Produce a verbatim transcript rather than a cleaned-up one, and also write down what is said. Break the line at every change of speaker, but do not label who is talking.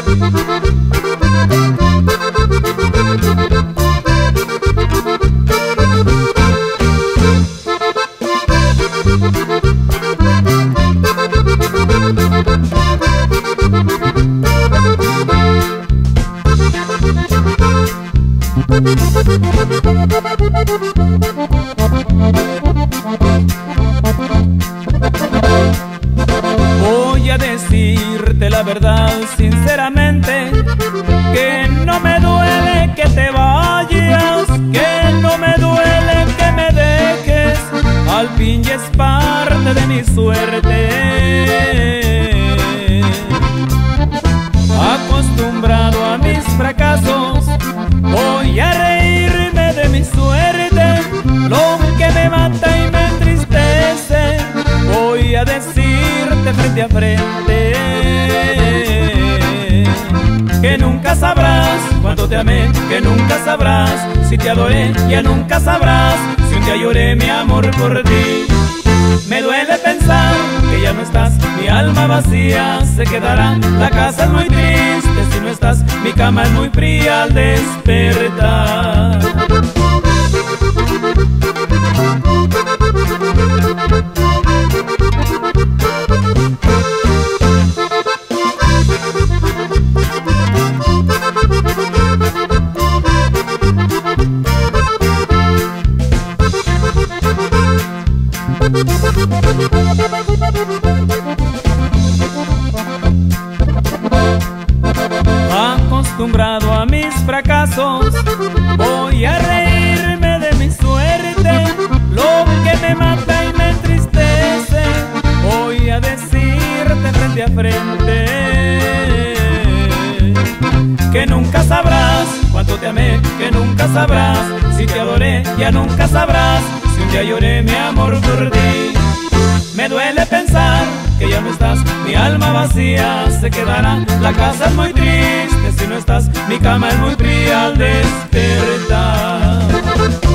Voy a decirte la verdad sinceramente, que no me duele que te vayas, que no me duele que me dejes, al fin ya es parte de mi suerte. Acostumbrado a mis fracasos, voy a reírme de mi suerte. Lo que me mata y me entristece, voy a decirte frente a frente, que nunca sabrás cuánto te amé, que nunca sabrás si te adoré, ya nunca sabrás si un día lloré mi amor por ti. Me duele pensar que ya no estás, mi alma vacía se quedará. La casa es muy triste si no estás, mi cama es muy fría al despertar. Acostumbrado a mis fracasos, voy a reírme de mi suerte. Lo que me mata y me entristece, voy a decirte frente a frente, que nunca sabrás cuánto te amé, que nunca sabrás si te adoré, ya nunca sabrás si un día lloré mi amor por ti. Me duele pensar que ya no estás, mi alma vacía se quedará. La casa es muy triste si no estás, mi cama es muy fría al despertar.